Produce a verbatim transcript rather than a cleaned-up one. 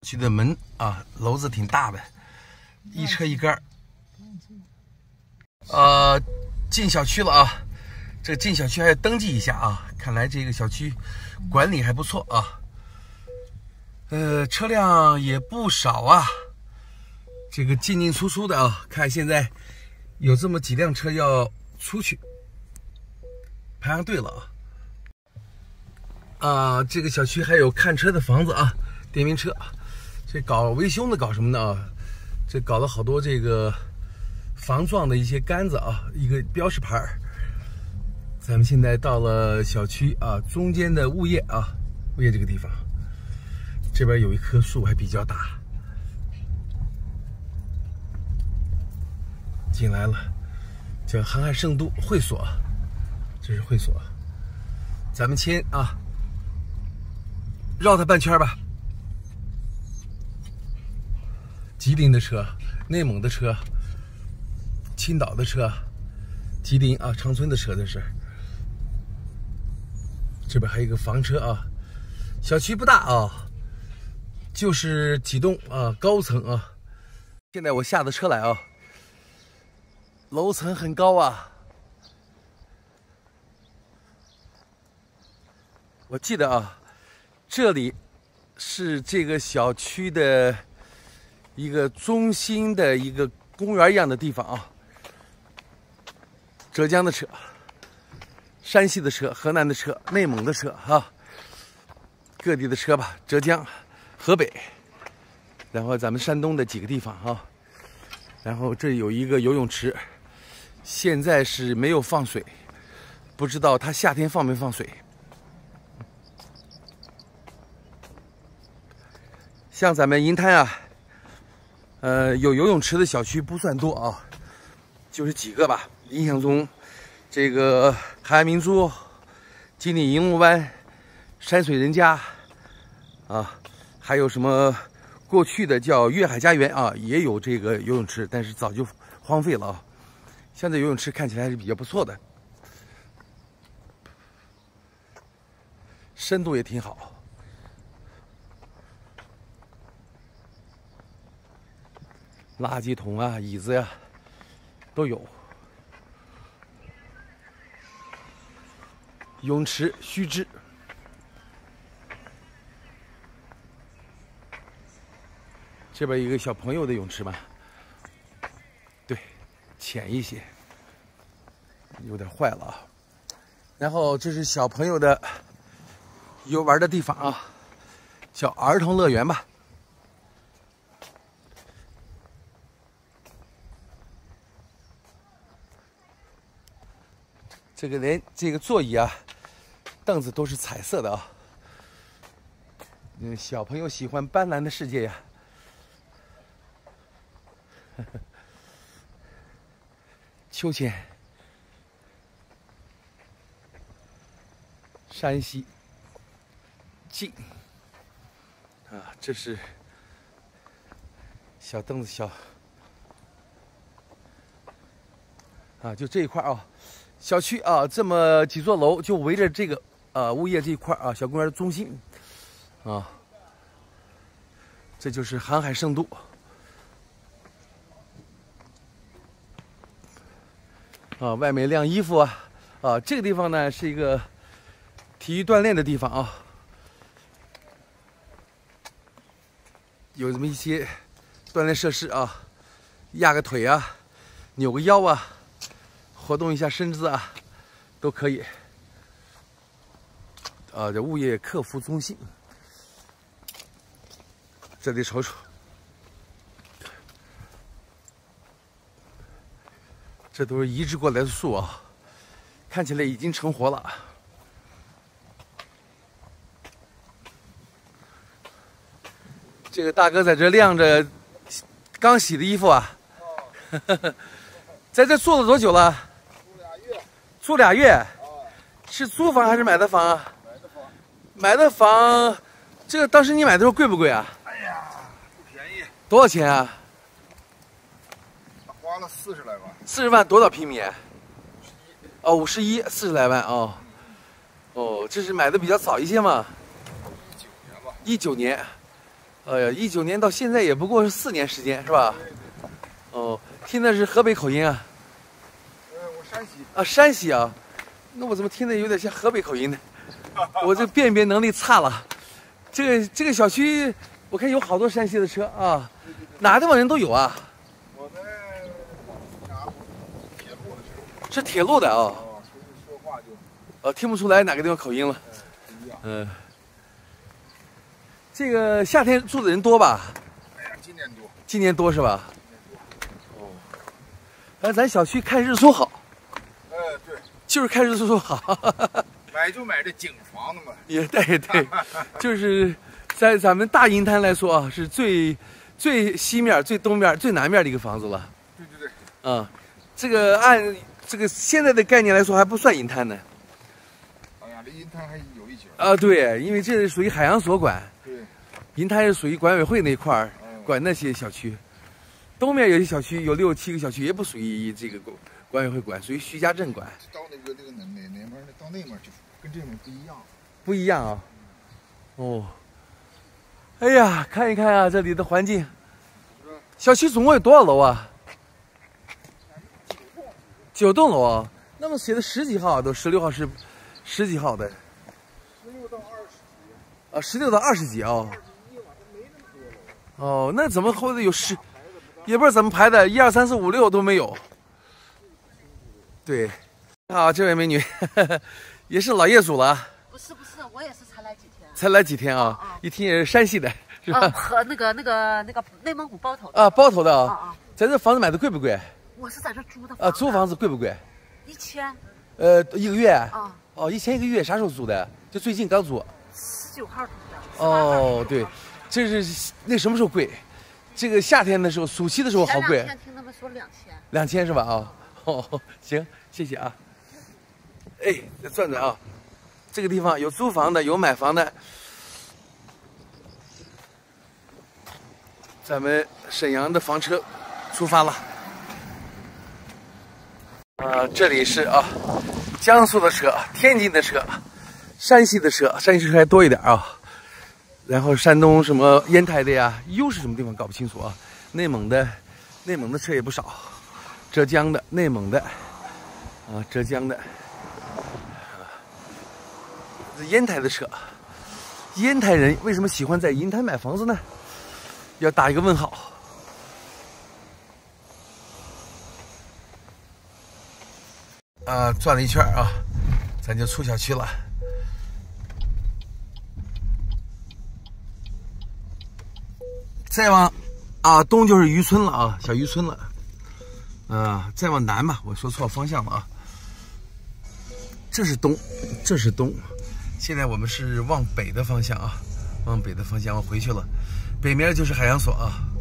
区的门啊，楼子挺大的，一车一杆。呃，进小区了啊，这个进小区还要登记一下啊。看来这个小区管理还不错啊。呃，车辆也不少啊，这个进进出出的啊。看现在有这么几辆车要出去，排上队了啊。啊，这个小区还有看车的房子啊，电瓶车。这搞维修的搞什么呢啊？这搞了好多这个防撞的一些杆子啊，一个标识牌。咱们现在到了小区啊中间的物业啊，物业这个地方，这边有一棵树还比较大。进来了，叫航海圣都会所，这是会所。咱们先啊绕它半圈吧。吉林的车，内蒙的车，青岛的车，吉林啊长春的车，这是。这边还有一个房车啊，小区不大啊，就是几栋啊高层啊。现在我下的车来啊，楼层很高啊。我记得啊，这里是这个小区的一个中心的一个公园一样的地方啊。浙江的车，山西的车，河南的车，内蒙的车啊，各地的车吧，浙江、河北，然后咱们山东的几个地方啊。然后这有一个游泳池，现在是没有放水，不知道它夏天放没放水。像咱们银滩啊，呃，有游泳池的小区不算多啊，就是几个吧。印象中，这个海岸明珠、金里银龙湾、山水人家啊，还有什么过去的叫粤海家园啊，也有这个游泳池，但是早就荒废了啊。现在游泳池看起来还是比较不错的，深度也挺好。垃圾桶啊，椅子呀、啊，都有。泳池须知，这边一个小朋友的泳池吧，对，浅一些，有点坏了啊。然后这是小朋友的游玩的地方啊，叫儿童乐园吧。这个连这个座椅啊、凳子都是彩色的啊。嗯，小朋友喜欢斑斓的世界呀。秋千，山西晋啊，这是小凳子小啊，就这一块啊。小区啊，这么几座楼就围着这个呃物业这一块啊，小公园的中心啊，这就是航海圣都啊。外面晾衣服啊，啊，这个地方呢是一个体育锻炼的地方啊，有这么一些锻炼设施啊，压个腿啊，扭个腰啊。活动一下身姿啊，都可以。啊，这物业客服中心，这里瞅瞅，这都是移植过来的树啊，看起来已经成活了。这个大哥在这晾着刚洗的衣服啊，在这住了多久了？住俩月，是租房还是买的房啊？买的房。买的房，这个当时你买的时候贵不贵啊？ 哎呀，不便宜。 多少钱啊？ 花了四十来万。 四十万多少平米？哦，五十一，四十来万哦。哦，这是买的比较早一些嘛？ 一九年吧。 一九年， 哎呀，一九年到现在也不过是四年时间，是吧？哦，听的是河北口音啊。 呃，我山西。 啊，山西啊，那我怎么听的有点像河北口音呢？我这辨别能力差了。这个这个小区，我看有好多山西的车啊，哪地方人都有啊。 我们哪铁路的车。 是铁路的啊。 哦，所以说话就。 呃，听不出来哪个地方口音了。 不一样。 嗯。这个夏天住的人多吧？ 哎呀，今年多。 今年多是吧？哦。哎，咱小区看日出好。 呃，对。 就是看日出好。 买就买这景房子嘛。 也对对，就是在咱们大银滩来说啊，是最最西面、最东面、最南面的一个房子了。 对对对。 嗯，这个按这个现在的概念来说，还不算银滩呢。 哎呀，这银滩还有一截。 啊，对，因为这是属于海洋所管。 对。 银滩是属于管委会那块儿，管那些小区。东面有些小区有六七个小区，也不属于这个管管委会管，属于徐家镇管。 到那个那个哪哪哪面到那面就跟这面不一样。 不一样啊。哦。哎呀，看一看啊，这里的环境。小区总共有多少楼啊？九栋楼啊。那么写的十几号啊，都十六号是十几号的。 十六到二十几。 啊，十六到二十几啊。 二十一嘛，它没那么多楼。 哦，那怎么后头有十？也不知道怎么排的，一二三四五六都没有。对。好，这位美女，呵呵也是老业主了。 不是不是，我也是才来几天。 才来几天啊？ 啊啊一听也是山西的，是吧？ 啊，和那个那个那个内蒙古包头的。 啊，包头的啊。 啊啊。 咱这房子买的贵不贵？ 我是在这租的。 啊，租房子贵不贵？ 一千。 呃，一个月。 啊。 哦，一千一个月，啥时候租的？就最近刚租。 十九号租的。 哦，对，这是那什么时候贵？这个夏天的时候，暑期的时候好贵。 前两天听他们说两千。 两千是吧？啊。哦，行，谢谢啊。哎，再转转啊，这个地方有租房的，有买房的。咱们沈阳的房车出发了。啊，这里是啊，江苏的车、天津的车、山西的车，山西车还多一点啊。然后山东什么烟台的呀，又是什么地方搞不清楚啊。内蒙的，内蒙的车也不少，浙江的、内蒙的，啊，浙江的。烟台的车，烟台人为什么喜欢在银滩买房子呢？要打一个问号。啊，转了一圈啊，咱就出小区了。再往啊东就是渔村了啊，小渔村了。啊，再往南吧，我说错方向了啊。这是东，这是东。现在我们是往北的方向啊，往北的方向我回去了，北面就是海洋所啊。